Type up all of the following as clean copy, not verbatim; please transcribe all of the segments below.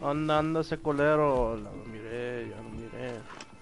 Anda, anda ese colero. Ya lo miré, ya lo miré.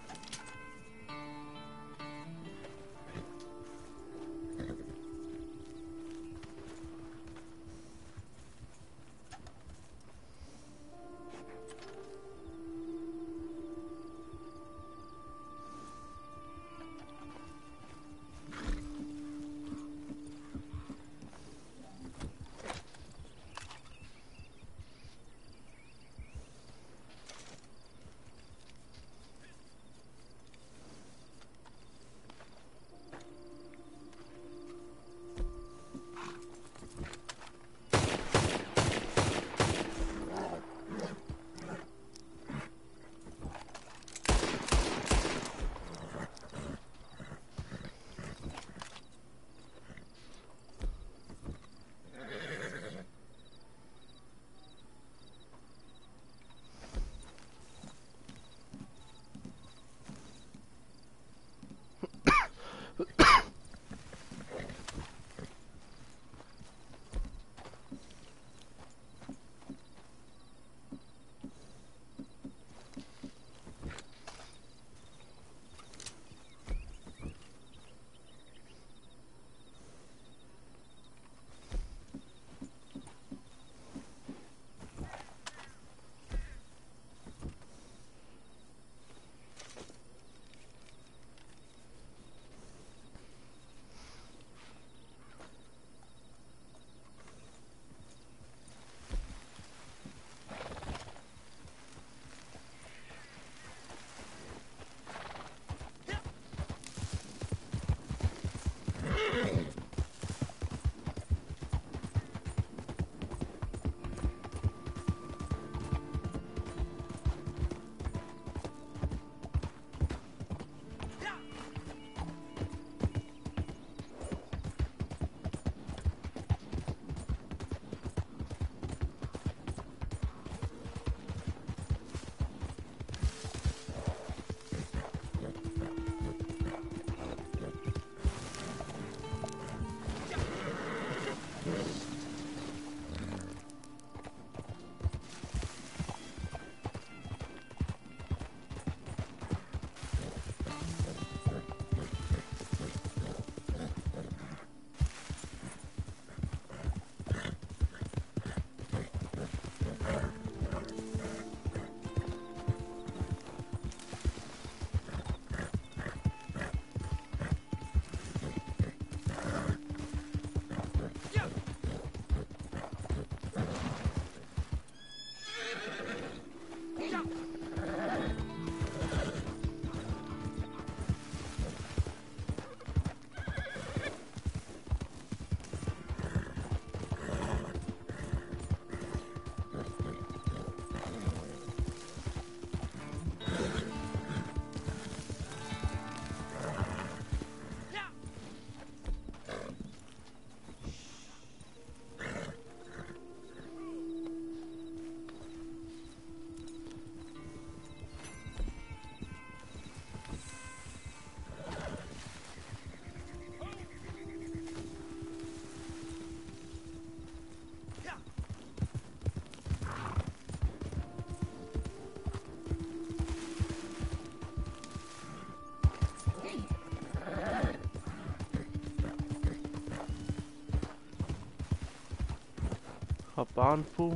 Hop on, fool.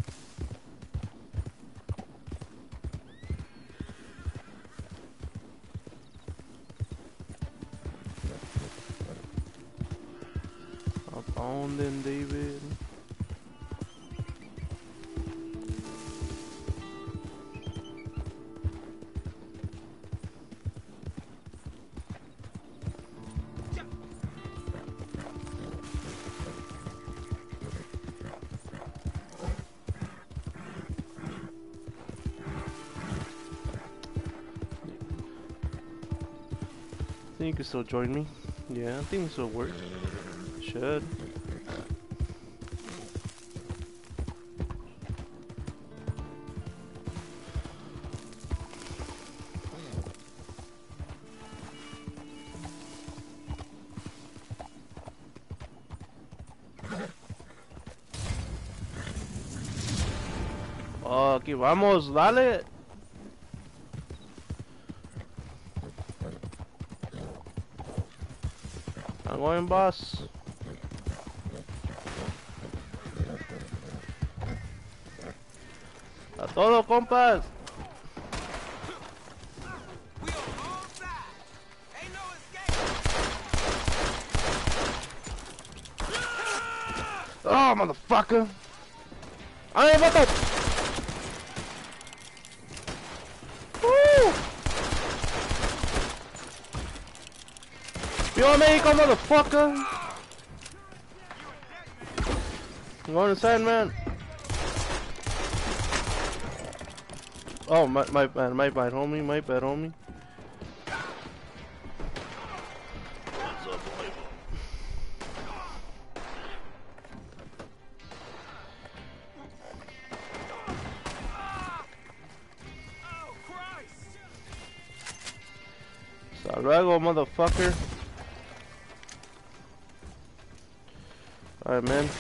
Hop on then, David. I think you can still join me. Yeah, I think this will work. Should. Fuck, Aquí vamos, dale. I'm going, boss. A todo, compas. Oh, motherfucker. I ain't about that. Woo! Viva Mexico, motherfucker. I'm going inside, man. Oh, my bad, homie, my bad, homie. Hasta luego, motherfucker. Alright, man.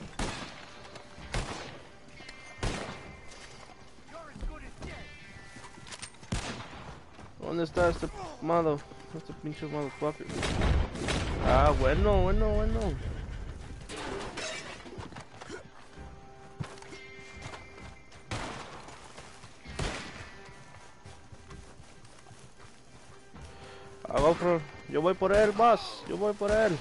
¿Dónde está este este pinche motherfucker? Ah, bueno. Yo voy por él, boss. Yo voy por él.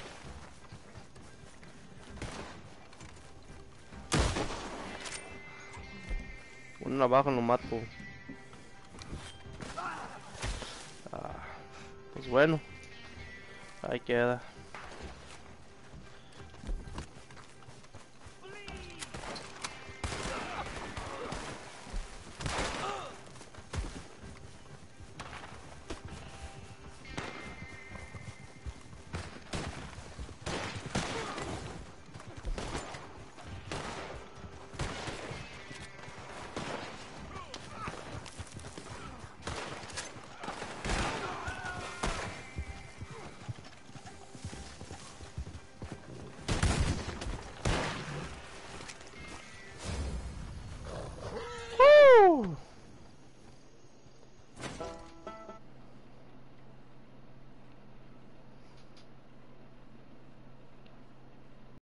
Una navaja lo mato. Ah, pues bueno. Ahí queda.